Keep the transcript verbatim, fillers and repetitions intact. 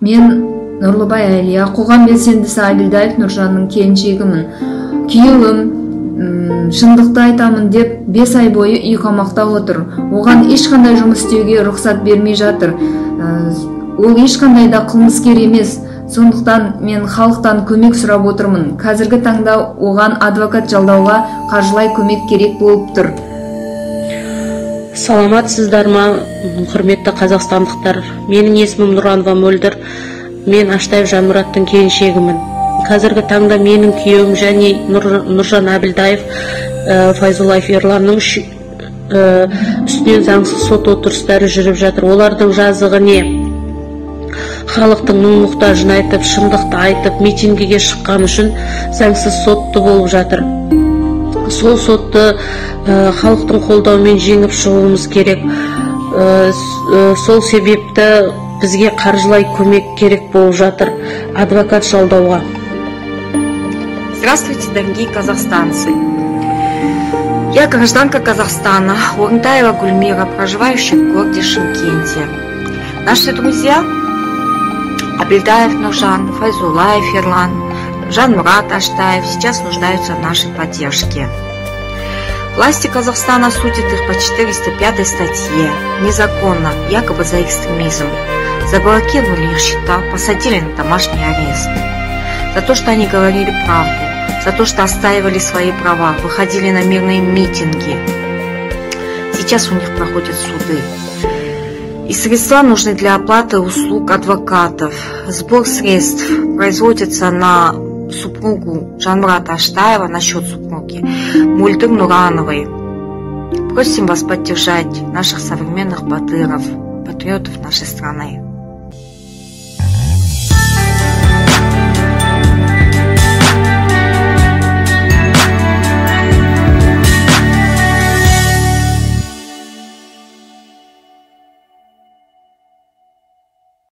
Мен Нурлубай Алия, қоғам белсендісі Абилдаев Нұржанның келіншегімін. Күйеуім шындықты айтамын деп бес ай бойы үй қамақта отыр. Оған ешқандай жұмыс істеуге рұқсат бермей жатыр. Ол ешқандай да қылмыскер емес. Сондықтан мен халықтан көмек сұрап отырмын. Қазіргі таңда оған адвокат жалдауға қаржылай көмек керек болып тұр. Саламатсыздар ма, құрметті қазақстандықтар? Менің есімім Нұранова Мөлдір. Мен Аштаев Жанмұраттың келіншегімін. Қазіргі таңда менің күйеуім және Нұржан Абилдаев Файзуллаев Ерланның үстінен заңсыз сот отырыстары жүріп жатыр. Олардың жазығы не? Халықтың мұң-мұқтажын айтып, шындықты айтып, митингіге шыққан үшін заңсыз сотты болып жатыр. Сол сотты халықтың қолдауымен жеңіп шығуымыз керек. Сол себепті бізге қаржылай көмек керек болып жатыр, адвокат жалдауға. Здравствуйте, дорогие казахстанцы! Я гражданка Казахстана, Урнтаева Гульмира, проживающая в городе Шымкенте. Наши друзья Абилдаев Нуржан, Файзуллаев Ерлан, Жанмурат Аштаев сейчас нуждаются в нашей поддержке. Власти Казахстана судят их по четыреста пятой статье, незаконно, якобы за экстремизм. Заблокировали их счета, посадили на домашний арест. За то, что они говорили правду, за то, что отстаивали свои права, выходили на мирные митинги. Сейчас у них проходят суды. И средства нужны для оплаты услуг адвокатов. Сбор средств производится на супругу Жанмурата Аштаева, на счет супруги Мульдыр Нурановой. Просим вас поддержать наших современных батыров, патриотов нашей страны.